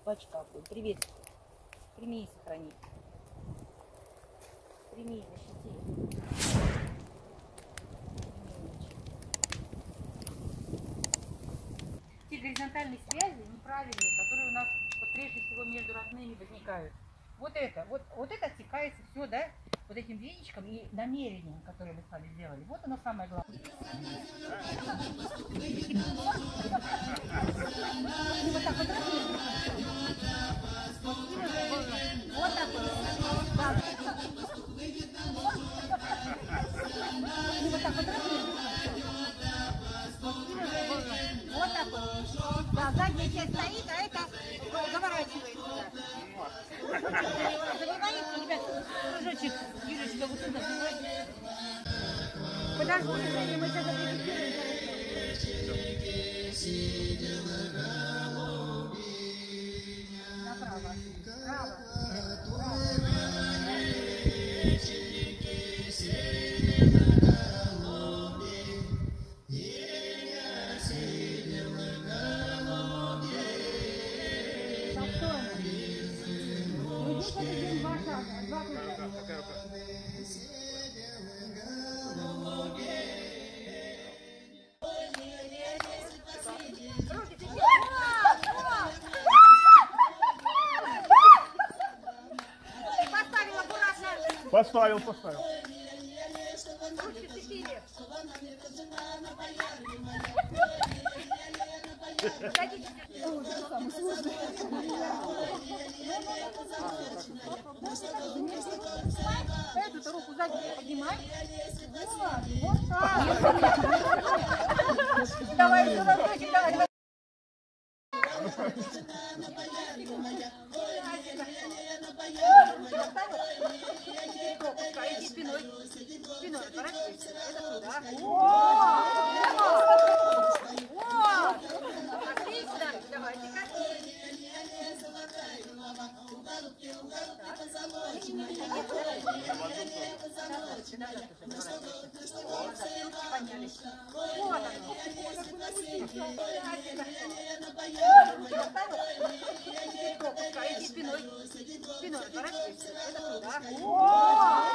в очках. Привет. Прими и сохрани. Прими и защити. Те горизонтальные связи неправильные, которые у нас вот прежде всего между родными возникают. Вот это отсекается все, да, вот этим веничком и намерением, которое мы с вами сделали. Вот оно самое главное. Вот так вот. Вот так вот. Вот так вот. Вот так вот. Да, задняя часть стоит, а это заворачивается. Забывайте, ребят, кружочек, Юрочка, вот сюда забывайте. Подождите, мы сейчас запрепетируем. Направо. Право. Поставил. Эту руку сзади поднимай. Вот так. Давай, давай. Иди спиной. Спиной отворачивайся. Это туда. Вот. Отлично. Давайте-ка. Поднялись. Вот оно. Иди спиной. Спиной отворачивайся. Это туда.